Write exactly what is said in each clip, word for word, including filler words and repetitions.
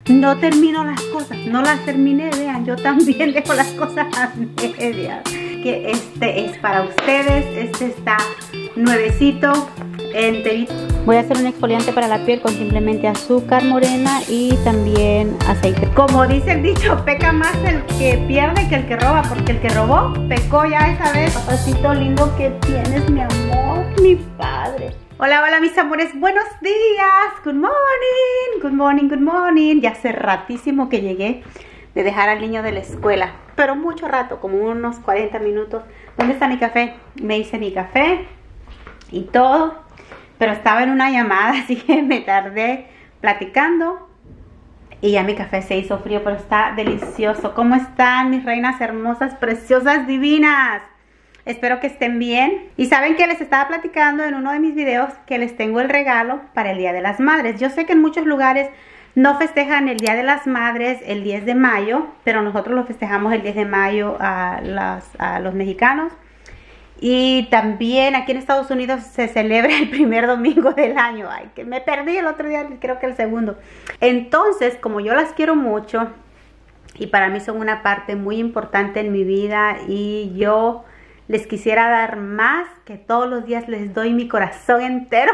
no termino las cosas, no las terminé, vean, yo también dejo las cosas a medias. Que este es para ustedes, este está nuevecito, enterito. Voy a hacer un exfoliante para la piel con simplemente azúcar morena y también aceite. Como dice el dicho, peca más el que pierde que el que roba, porque el que robó pecó ya esa vez. Papacito lindo que tienes, mi amor, mi padre. Hola, hola mis amores, buenos días, good morning, good morning, good morning. Ya hace ratísimo que llegué de dejar al niño de la escuela, pero mucho rato, como unos cuarenta minutos. ¿Dónde está mi café? Me hice mi café y todo, pero estaba en una llamada, así que me tardé platicando y ya mi café se hizo frío, pero está delicioso. ¿Cómo están mis reinas hermosas, preciosas, divinas? Espero que estén bien. Y saben que les estaba platicando en uno de mis videos que les tengo el regalo para el Día de las Madres. Yo sé que en muchos lugares no festejan el Día de las Madres el diez de mayo, pero nosotros lo festejamos el diez de mayo a, las, a los mexicanos. Y también aquí en Estados Unidos se celebra el primer domingo del año. Ay, que me perdí el otro día, creo que el segundo. Entonces, como yo las quiero mucho y para mí son una parte muy importante en mi vida y yo les quisiera dar más, que todos los días les doy mi corazón entero,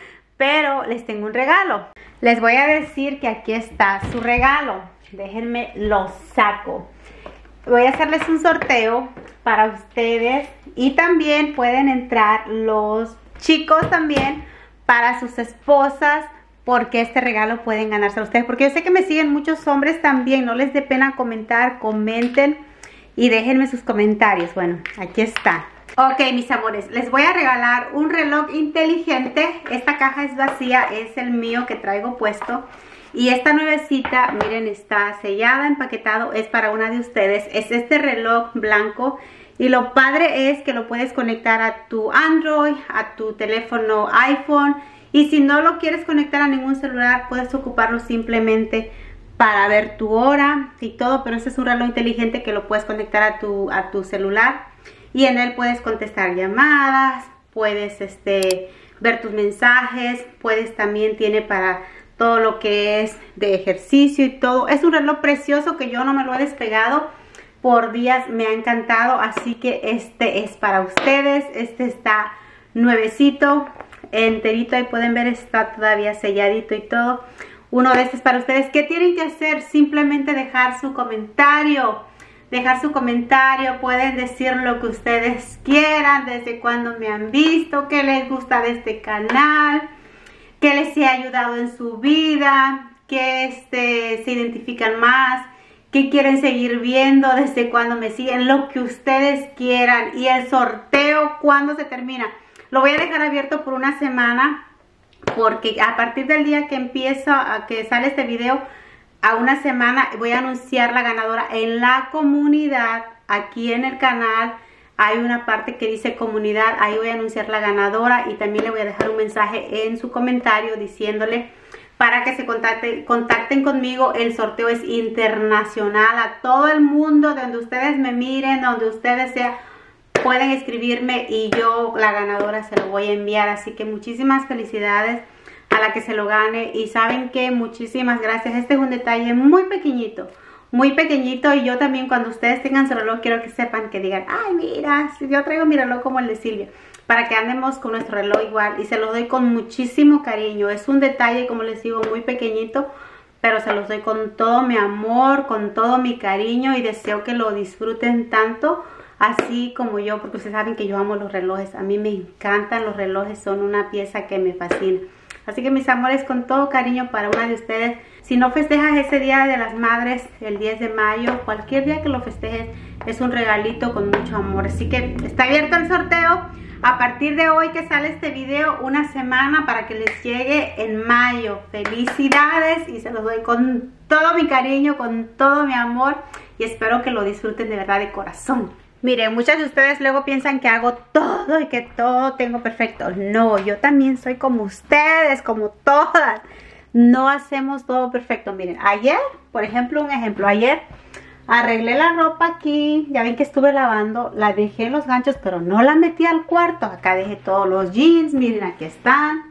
pero les tengo un regalo. Les voy a decir que aquí está su regalo. Déjenme lo saco. Voy a hacerles un sorteo para ustedes y también pueden entrar los chicos también para sus esposas, porque este regalo pueden ganarse a ustedes. Porque yo sé que me siguen muchos hombres también, no les dé pena comentar, comenten y déjenme sus comentarios. Bueno, aquí está. Ok, mis amores, les voy a regalar un reloj inteligente. Esta caja es vacía, es el mío que traigo puesto. Y esta nuevecita, miren, está sellada, empaquetado, es para una de ustedes. Es este reloj blanco. Y lo padre es que lo puedes conectar a tu Android, a tu teléfono iPhone. Y si no lo quieres conectar a ningún celular, puedes ocuparlo simplemente para ver tu hora y todo. Pero este es un reloj inteligente que lo puedes conectar a tu, a tu celular. Y en él puedes contestar llamadas, puedes este, ver tus mensajes, puedes también, tiene para todo lo que es de ejercicio y todo. Es un reloj precioso que yo no me lo he despegado por días, me ha encantado. Así que este es para ustedes, este está nuevecito, enterito, ahí pueden ver, está todavía selladito y todo. Uno de estos para ustedes. ¿Qué tienen que hacer? Simplemente dejar su comentario. Dejar su comentario, pueden decir lo que ustedes quieran, desde cuándo me han visto, qué les gusta de este canal, qué les ha ayudado en su vida, qué este, se identifican más, qué quieren seguir viendo, desde cuándo me siguen, lo que ustedes quieran. Y el sorteo, ¿cuándo se termina? Lo voy a dejar abierto por una semana, porque a partir del día que empieza, a que sale este video, a una semana voy a anunciar la ganadora en la comunidad. Aquí en el canal hay una parte que dice comunidad, ahí voy a anunciar la ganadora y también le voy a dejar un mensaje en su comentario diciéndole para que se contacte, contacten conmigo. El sorteo es internacional, a todo el mundo, donde ustedes me miren, donde ustedes sean, pueden escribirme y yo, la ganadora, se lo voy a enviar. Así que muchísimas felicidades a la que se lo gane. Y saben que muchísimas gracias. Este es un detalle muy pequeñito, muy pequeñito. Y yo también, cuando ustedes tengan su reloj, quiero que sepan, que digan, ay, mira, si yo traigo mi reloj como el de Silvia, para que andemos con nuestro reloj igual. Y se los doy con muchísimo cariño. Es un detalle, como les digo, muy pequeñito, pero se los doy con todo mi amor, con todo mi cariño, y deseo que lo disfruten tanto así como yo, porque ustedes saben que yo amo los relojes. A mí me encantan los relojes, son una pieza que me fascina. Así que mis amores, con todo cariño para una de ustedes. Si no festejas ese Día de las Madres, el diez de mayo, cualquier día que lo festejes, es un regalito con mucho amor. Así que está abierto el sorteo a partir de hoy que sale este video, una semana para que les llegue en mayo. Felicidades, y se los doy con todo mi cariño, con todo mi amor, y espero que lo disfruten de verdad, de corazón. Miren, muchas de ustedes luego piensan que hago todo y que todo tengo perfecto. No, yo también soy como ustedes, como todas. No hacemos todo perfecto. Miren, ayer, por ejemplo, un ejemplo. Ayer arreglé la ropa aquí. Ya ven que estuve lavando. La dejé en los ganchos, pero no la metí al cuarto. Acá dejé todos los jeans. Miren, aquí están.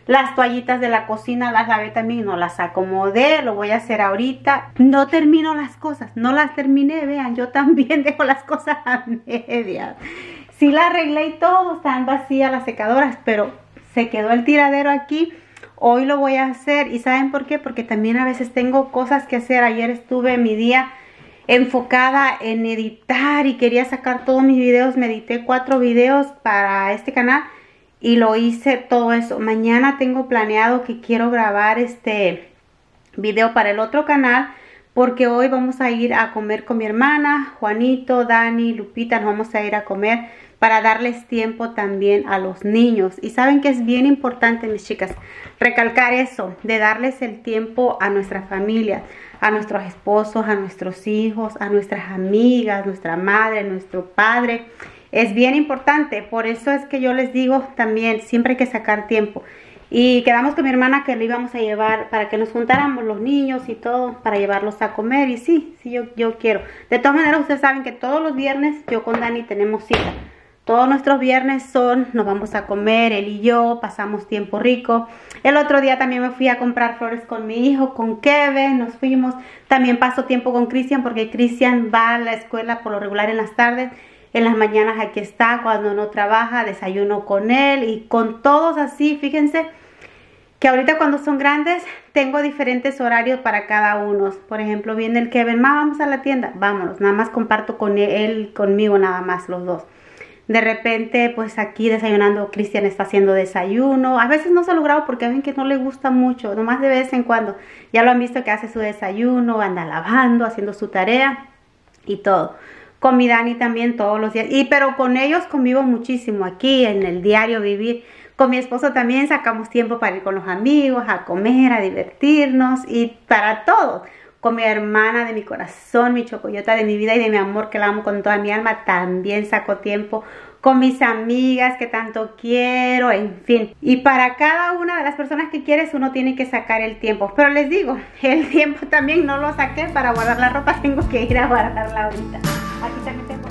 Las toallitas de la cocina las lavé también, no las acomodé, lo voy a hacer ahorita. No termino las cosas, no las terminé, vean, yo también dejo las cosas a medias. Sí la arreglé y todo, están vacías las secadoras, pero se quedó el tiradero aquí. Hoy lo voy a hacer, ¿y saben por qué? Porque también a veces tengo cosas que hacer. Ayer estuve mi día enfocada en editar y quería sacar todos mis videos. Me edité cuatro videos para este canal y lo hice todo eso. Mañana tengo planeado que quiero grabar este video para el otro canal, porque hoy vamos a ir a comer con mi hermana, Juanito, Dani, Lupita. Nos vamos a ir a comer para darles tiempo también a los niños. Y saben que es bien importante, mis chicas, recalcar eso, de darles el tiempo a nuestra familia, a nuestros esposos, a nuestros hijos, a nuestras amigas, nuestra madre, nuestro padre. Es bien importante, por eso es que yo les digo también, siempre hay que sacar tiempo. Y quedamos con mi hermana que le íbamos a llevar para que nos juntáramos los niños y todo, para llevarlos a comer. Y sí, sí, yo, yo quiero. De todas maneras, ustedes saben que todos los viernes yo con Dani tenemos cita. Todos nuestros viernes son, nos vamos a comer, él y yo, pasamos tiempo rico. El otro día también me fui a comprar flores con mi hijo, con Kevin, nos fuimos. También paso tiempo con Cristian, porque Cristian va a la escuela por lo regular en las tardes. En las mañanas aquí está, cuando no trabaja, desayuno con él y con todos así. Fíjense que ahorita cuando son grandes tengo diferentes horarios para cada uno. Por ejemplo, viene el Kevin, ma, vamos a la tienda, vámonos. Nada más comparto con él, conmigo nada más los dos. De repente, pues aquí desayunando, Cristian está haciendo desayuno. A veces no se ha logrado porque ven que no le gusta mucho, nomás de vez en cuando. Ya lo han visto que hace su desayuno, anda lavando, haciendo su tarea y todo. Con mi Dani también todos los días. Y pero con ellos convivo muchísimo aquí en el diario vivir. Con mi esposo también sacamos tiempo para ir con los amigos, a comer, a divertirnos y para todo. Con mi hermana de mi corazón, mi chocoyota de mi vida y de mi amor, que la amo con toda mi alma, también saco tiempo. Con mis amigas que tanto quiero, en fin. Y para cada una de las personas que quieres uno tiene que sacar el tiempo. Pero les digo, el tiempo también no lo saqué para guardar la ropa, tengo que ir a guardarla ahorita. Aquí también tengo.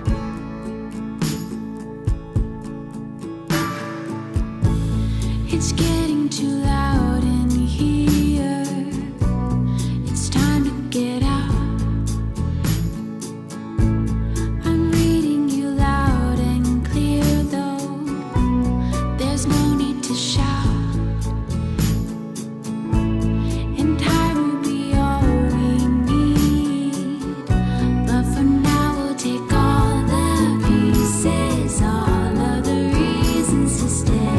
It's getting too loud in here. It's time to get out. I'm reading you loud and clear though. There's no need to shout. And time will be all we need. But for now we'll take all the pieces, all of the reasons to stay.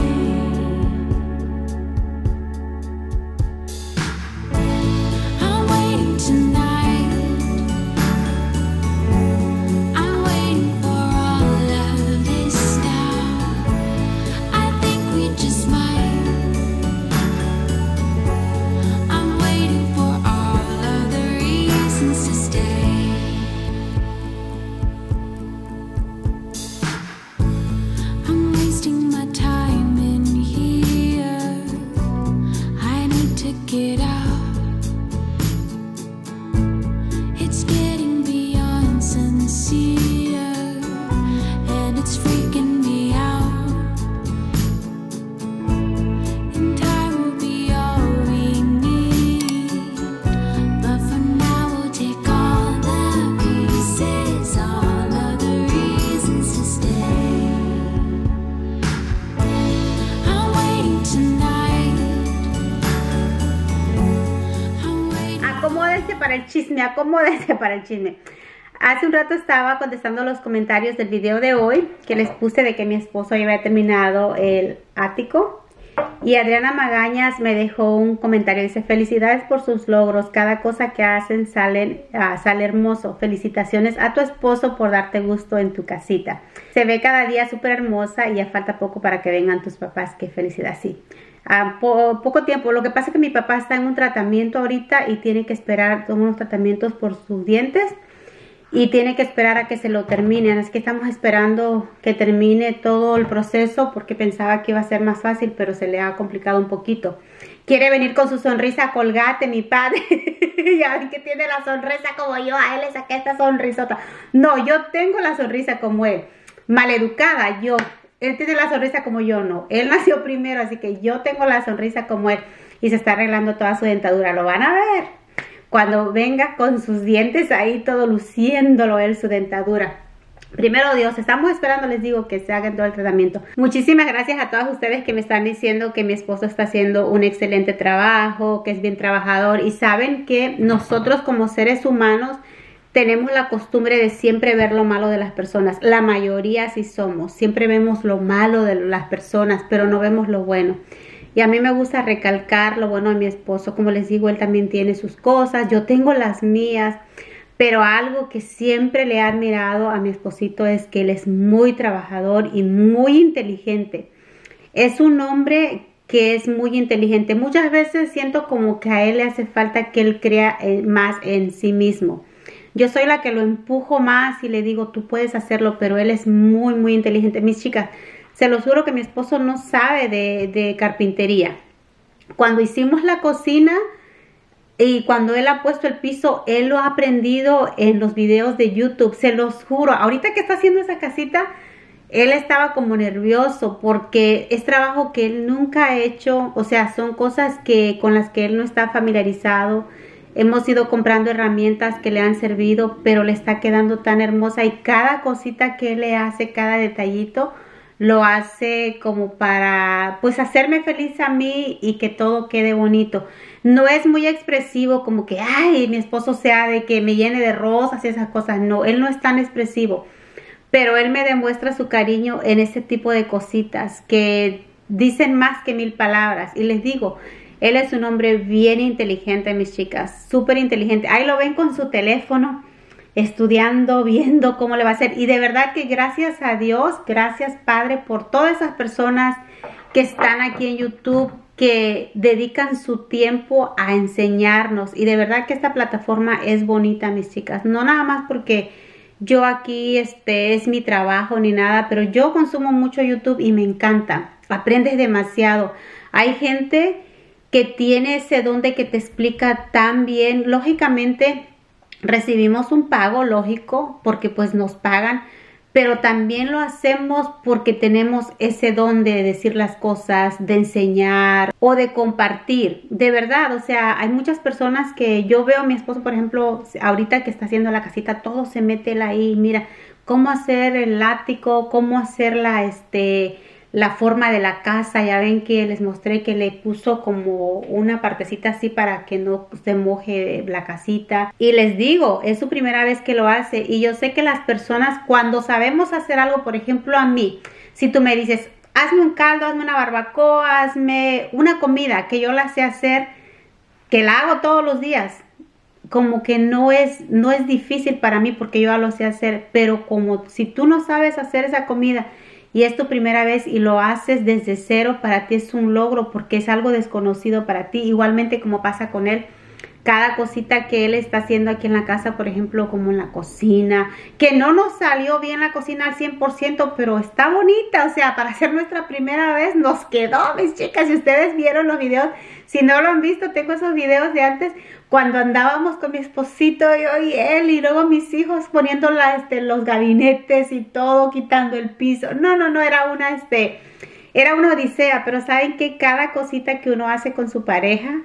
Para el chisme, acomódense para el chisme. Hace un rato estaba contestando los comentarios del video de hoy, que les puse de que mi esposo ya había terminado el ático. Y Adriana Magañas me dejó un comentario, dice: felicidades por sus logros, cada cosa que hacen sale, uh, sale hermoso. Felicitaciones a tu esposo por darte gusto en tu casita. Se ve cada día súper hermosa y ya falta poco para que vengan tus papás. Qué felicidad, sí. A po poco tiempo. Lo que pasa es que mi papá está en un tratamiento ahorita y tiene que esperar unos tratamientos por sus dientes y tiene que esperar a que se lo terminen. Es que estamos esperando que termine todo el proceso porque pensaba que iba a ser más fácil, pero se le ha complicado un poquito. Quiere venir con su sonrisa Colgate, mi padre. Ya ven que tiene la sonrisa como yo. A él le saqué esta sonrisota. No, yo tengo la sonrisa como él. Maleducada yo. él tiene la sonrisa como yo, no. Él nació primero, así que yo tengo la sonrisa como él. Y se está arreglando toda su dentadura. Lo van a ver cuando venga con sus dientes ahí, todo luciéndolo él, su dentadura. Primero Dios, estamos esperando, les digo, que se hagan todo el tratamiento. Muchísimas gracias a todas ustedes que me están diciendo que mi esposo está haciendo un excelente trabajo, que es bien trabajador. Y saben que nosotros como seres humanos tenemos la costumbre de siempre ver lo malo de las personas. La mayoría sí somos. Siempre vemos lo malo de las personas, pero no vemos lo bueno. Y a mí me gusta recalcar lo bueno de mi esposo. Como les digo, él también tiene sus cosas. Yo tengo las mías. Pero algo que siempre le he admirado a mi esposito es que él es muy trabajador y muy inteligente. Es un hombre que es muy inteligente. Muchas veces siento como que a él le hace falta que él crea más en sí mismo. Yo soy la que lo empujo más y le digo, tú puedes hacerlo, pero él es muy, muy inteligente. Mis chicas, se los juro que mi esposo no sabe de, de carpintería. Cuando hicimos la cocina y cuando él ha puesto el piso, él lo ha aprendido en los videos de YouTube. Se los juro, ahorita que está haciendo esa casita, él estaba como nervioso porque es trabajo que él nunca ha hecho. O sea, son cosas que con las que él no está familiarizado. Hemos ido comprando herramientas que le han servido, pero le está quedando tan hermosa. Y cada cosita que él le hace, cada detallito, lo hace como para, pues, hacerme feliz a mí y que todo quede bonito. No es muy expresivo como que, ay, mi esposo sea de que me llene de rosas y esas cosas. No, él no es tan expresivo. Pero él me demuestra su cariño en ese tipo de cositas que dicen más que mil palabras. Y les digo, él es un hombre bien inteligente, mis chicas, súper inteligente. Ahí lo ven con su teléfono, estudiando, viendo cómo le va a hacer. Y de verdad que gracias a Dios, gracias Padre por todas esas personas que están aquí en YouTube, que dedican su tiempo a enseñarnos. Y de verdad que esta plataforma es bonita, mis chicas. No nada más porque yo aquí, este es mi trabajo ni nada, pero yo consumo mucho YouTube y me encanta. Aprendes demasiado. Hay gente que tiene ese don de que te explica tan bien. Lógicamente recibimos un pago, lógico, porque pues nos pagan, pero también lo hacemos porque tenemos ese don de decir las cosas, de enseñar o de compartir. De verdad, o sea, hay muchas personas que yo veo a mi esposo, por ejemplo, ahorita que está haciendo la casita, todo se mete él ahí, mira, cómo hacer el ático, cómo hacer la, este... la forma de la casa. Ya ven que les mostré que le puso como una partecita así para que no se moje la casita. Y les digo, es su primera vez que lo hace. Y yo sé que las personas, cuando sabemos hacer algo, por ejemplo a mí, si tú me dices, hazme un caldo, hazme una barbacoa, hazme una comida que yo la sé hacer, que la hago todos los días, como que no es, no es difícil para mí porque yo ya lo sé hacer. Pero como si tú no sabes hacer esa comida y es tu primera vez y lo haces desde cero, para ti es un logro porque es algo desconocido para ti. Igualmente como pasa con él, cada cosita que él está haciendo aquí en la casa, por ejemplo, como en la cocina, que no nos salió bien la cocina al cien por ciento, pero está bonita. O sea, para hacer nuestra primera vez nos quedó, mis chicas. Si ustedes vieron los videos, si no lo han visto, tengo esos videos de antes, cuando andábamos con mi esposito, yo y él, y luego mis hijos poniendo la, este, los gabinetes y todo, quitando el piso. No, no, no, era una, este, era una odisea. Pero saben que cada cosita que uno hace con su pareja,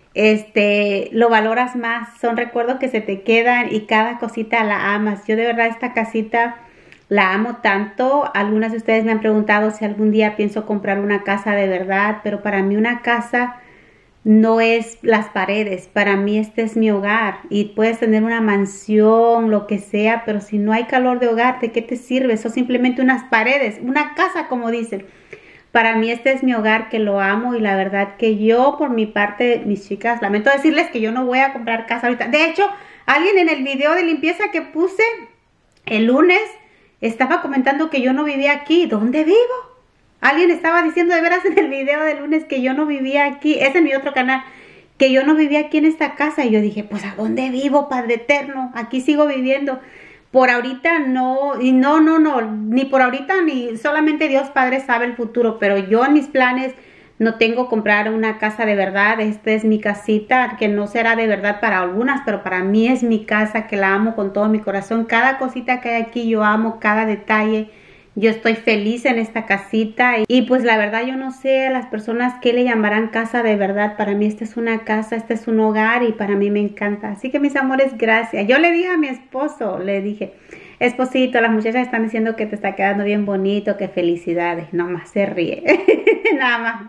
este, lo valoras más. Son recuerdos que se te quedan y cada cosita la amas. Yo de verdad esta casita la amo tanto. Algunas de ustedes me han preguntado si algún día pienso comprar una casa de verdad, pero para mí una casa no es las paredes. Para mí este es mi hogar. Y puedes tener una mansión, lo que sea, pero si no hay calor de hogar, ¿de qué te sirve? Son simplemente unas paredes, una casa, como dicen. Para mí este es mi hogar, que lo amo. Y la verdad que yo, por mi parte, mis chicas, lamento decirles que yo no voy a comprar casa ahorita. De hecho, alguien en el video de limpieza que puse el lunes estaba comentando que yo no vivía aquí. ¿Dónde vivo? Alguien estaba diciendo de veras en el video del lunes que yo no vivía aquí. Es en mi otro canal, que yo no vivía aquí en esta casa. Y yo dije, pues ¿a dónde vivo, Padre Eterno? Aquí sigo viviendo. Por ahorita no, y no, no, no, ni por ahorita, ni solamente Dios Padre sabe el futuro. Pero yo en mis planes no tengo comprar una casa de verdad. Esta es mi casita, que no será de verdad para algunas, pero para mí es mi casa, que la amo con todo mi corazón. Cada cosita que hay aquí yo amo, cada detalle. Yo estoy feliz en esta casita y, y pues la verdad yo no sé a las personas que le llamarán casa de verdad. Para mí esta es una casa, este es un hogar y para mí me encanta. Así que mis amores, gracias. Yo le dije a mi esposo, le dije, esposito, las muchachas están diciendo que te está quedando bien bonito, que felicidades. Nada más se ríe, nada más.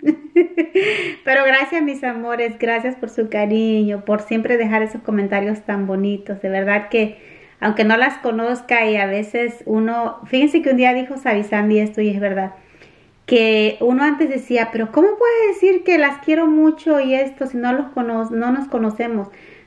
Pero gracias mis amores, gracias por su cariño, por siempre dejar esos comentarios tan bonitos. De verdad que aunque no las conozca y a veces uno, fíjense que un día dijo Savisandi esto y es verdad, que uno antes decía, pero ¿cómo puede decir que las quiero mucho y esto si no, los cono no nos conocemos?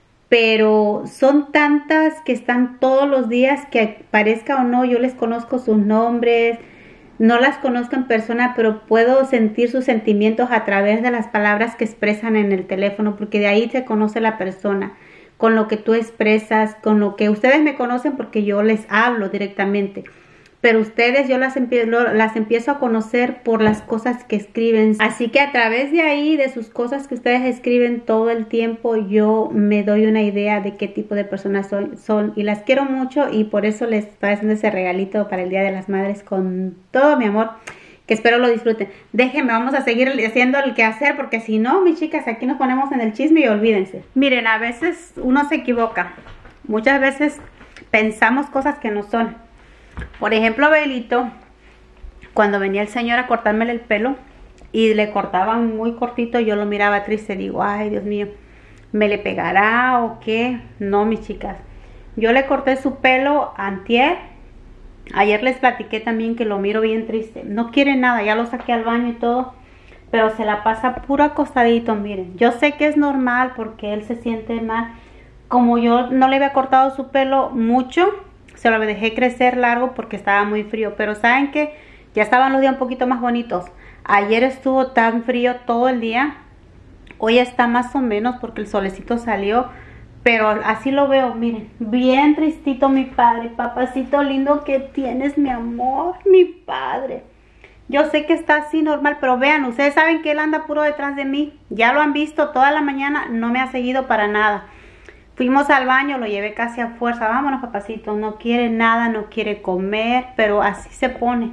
Pero son tantas que están todos los días que parezca o no, yo les conozco sus nombres, no las conozco en persona, pero puedo sentir sus sentimientos a través de las palabras que expresan en el teléfono, porque de ahí se conoce la persona. Con lo que tú expresas, con lo que ustedes me conocen porque yo les hablo directamente. Pero ustedes yo las, empie las empiezo a conocer por las cosas que escriben. Así que a través de ahí, de sus cosas que ustedes escriben todo el tiempo, yo me doy una idea de qué tipo de personas son. son y las quiero mucho y por eso les estoy haciendo ese regalito para el Día de las Madres con todo mi amor. Que espero lo disfruten. Déjenme, vamos a seguir haciendo el quehacer porque si no, mis chicas, aquí nos ponemos en el chisme y olvídense. Miren, a veces uno se equivoca. Muchas veces pensamos cosas que no son. Por ejemplo, Belito, cuando venía el señor a cortarme el pelo y le cortaban muy cortito, yo lo miraba triste. Digo, ay, Dios mío, ¿me le pegará o qué? No, mis chicas. Yo le corté su pelo antier. Ayer les platiqué también que lo miro bien triste. No quiere nada, ya lo saqué al baño y todo. Pero se la pasa puro acostadito, miren. Yo sé que es normal porque él se siente mal. Como yo no le había cortado su pelo mucho, se lo dejé crecer largo porque estaba muy frío. Pero ¿saben qué? Ya estaban los días un poquito más bonitos. Ayer estuvo tan frío todo el día. Hoy está más o menos porque el solecito salió. Pero así lo veo, miren, bien tristito mi padre, papacito lindo que tienes, mi amor, mi padre. Yo sé que está así normal, pero vean, ustedes saben que él anda puro detrás de mí. Ya lo han visto toda la mañana, no me ha seguido para nada. Fuimos al baño, lo llevé casi a fuerza. Vámonos, papacito, no quiere nada, no quiere comer, pero así se pone.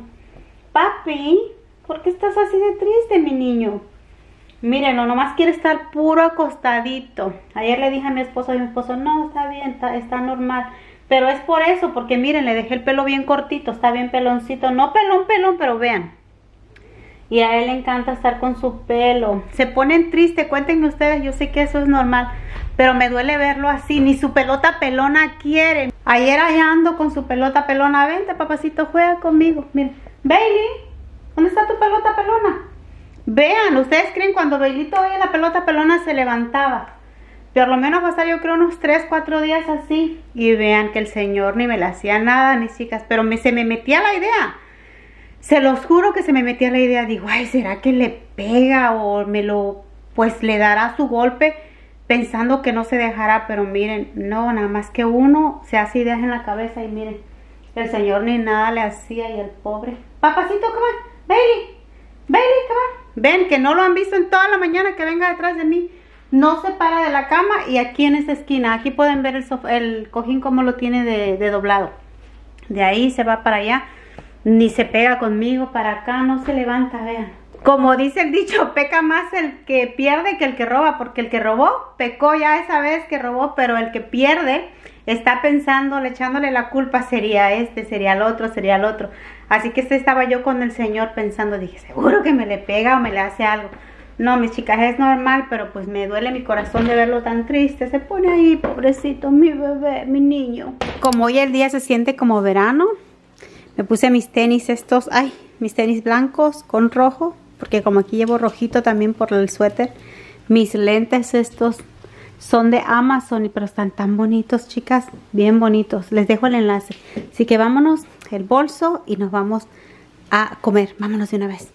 Papi, ¿por qué estás así de triste, mi niño? Miren, no, nomás quiere estar puro acostadito. Ayer le dije a mi esposo y mi esposo, no, está bien, está, está normal. Pero es por eso, porque miren, le dejé el pelo bien cortito, está bien peloncito. No pelón, pelón, pero vean. Y a él le encanta estar con su pelo. Se ponen tristes, cuéntenme ustedes, yo sé que eso es normal. Pero me duele verlo así, ni su pelota pelona quiere. Ayer allá ando con su pelota pelona. Vente, papacito, juega conmigo. Miren, Bailey, ¿dónde está tu pelota pelona? Vean, ustedes creen cuando Bailito oye la pelota pelona se levantaba. Por lo menos va a estar yo creo unos tres, cuatro días así. Y vean que el señor ni me le hacía nada, mis chicas. Pero me, se me metía la idea. Se los juro que se me metía la idea. Digo, ay, ¿será que le pega o me lo, pues le dará su golpe? Pensando que no se dejará. Pero miren, no, nada más que uno se hace ideas en la cabeza. Y miren, el señor ni nada le hacía y el pobre. Papacito, come on, Bailey. Bailey, come on. Ven que no lo han visto en toda la mañana que venga detrás de mí. No se para de la cama y aquí en esa esquina. Aquí pueden ver el, sofá, el cojín como lo tiene de, de doblado. De ahí se va para allá. Ni se pega conmigo para acá. No se levanta, vean. Como dice el dicho, peca más el que pierde que el que roba. Porque el que robó, pecó ya esa vez que robó. Pero el que pierde está pensando, echándole la culpa. Sería este, sería el otro, sería el otro. Así que este estaba yo con el señor pensando, dije, seguro que me le pega o me le hace algo. No, mis chicas, es normal, pero pues me duele mi corazón de verlo tan triste. Se pone ahí, pobrecito, mi bebé, mi niño. Como hoy el día se siente como verano, me puse mis tenis estos, ay, mis tenis blancos con rojo, porque como aquí llevo rojito también por el suéter. Mis lentes estos son de Amazon, pero están tan bonitos, chicas, bien bonitos. Les dejo el enlace. Así que vámonos, el bolso, y nos vamos a comer. Vámonos de una vez.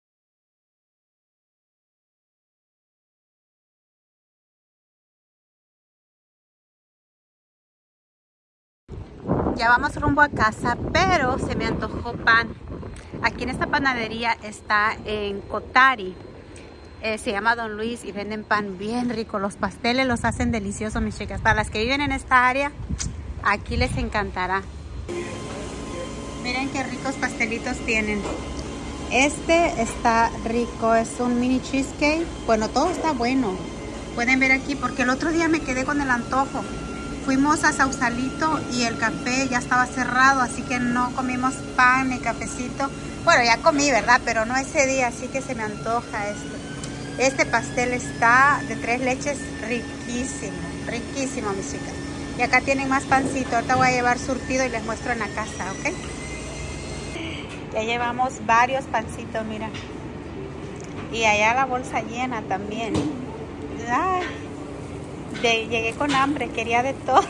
Ya vamos rumbo a casa, pero se me antojó pan. Aquí en esta panadería está en Cotari. Eh, se llama Don Luis y venden pan bien rico. Los pasteles los hacen deliciosos, mis chicas. Para las que viven en esta área, aquí les encantará. Miren qué ricos pastelitos tienen. Este está rico, es un mini cheesecake. Bueno, todo está bueno. Pueden ver aquí, porque el otro día me quedé con el antojo. Fuimos a Sausalito y el café ya estaba cerrado, así que no comimos pan ni cafecito. Bueno, ya comí, ¿verdad? Pero no ese día, así que se me antoja esto. Este pastel está de tres leches riquísimo, riquísimo, mis chicas. Y acá tienen más pancito. Ahorita voy a llevar surtido y les muestro en la casa, ¿ok? Ya llevamos varios pancitos, mira. Y allá la bolsa llena también. Ay, de, llegué con hambre, quería de todo.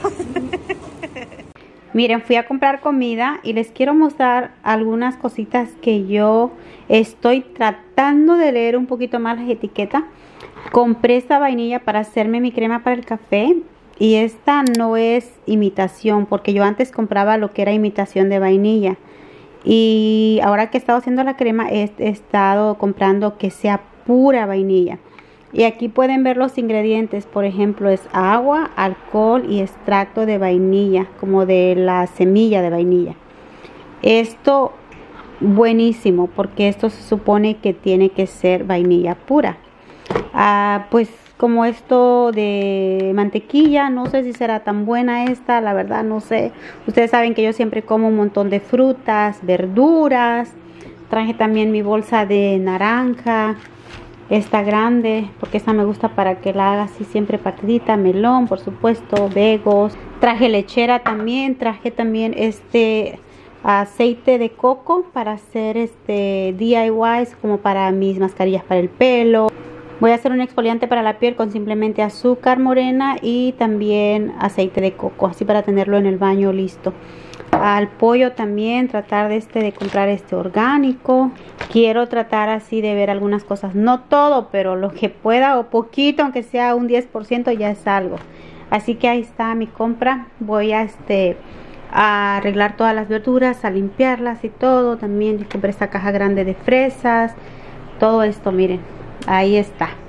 Miren, fui a comprar comida y les quiero mostrar algunas cositas que yo estoy tratando de leer un poquito más las etiquetas. Compré esta vainilla para hacerme mi crema para el café. Y esta no es imitación, porque yo antes compraba lo que era imitación de vainilla. Y ahora que he estado haciendo la crema, he, he estado comprando que sea pura vainilla. Y aquí pueden ver los ingredientes. Por ejemplo, es agua, alcohol y extracto de vainilla, como de la semilla de vainilla. Esto buenísimo, porque esto se supone que tiene que ser vainilla pura. Ah, pues como esto de mantequilla, no sé si será tan buena esta, la verdad no sé. Ustedes saben que yo siempre como un montón de frutas, verduras. Traje también mi bolsa de naranja, esta grande, porque esta me gusta para que la haga así siempre partidita. Melón, por supuesto, vegos. Traje lechera también, traje también este aceite de coco para hacer este D I Ys, como para mis mascarillas para el pelo. Voy a hacer un exfoliante para la piel con simplemente azúcar morena y también aceite de coco, así para tenerlo en el baño listo. Al pollo también, tratar de este de comprar este orgánico. Quiero tratar así de ver algunas cosas, no todo, pero lo que pueda o poquito, aunque sea un diez por ciento ya es algo. Así que ahí está mi compra. Voy a este a arreglar todas las verduras, a limpiarlas y todo. También compré esta caja grande de fresas. Todo esto, miren. Ahí está.